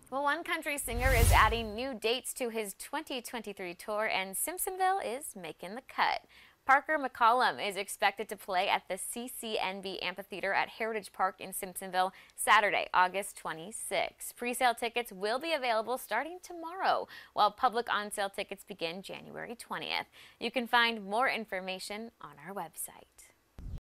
Well, one country singer is adding new dates to his 2023 tour, and Simpsonville is making the cut. Parker McCollum is expected to play at the CCNB Amphitheater at Heritage Park in Simpsonville Saturday, August 26. Pre-sale tickets will be available starting tomorrow, while public on-sale tickets begin January 20th. You can find more information on our website.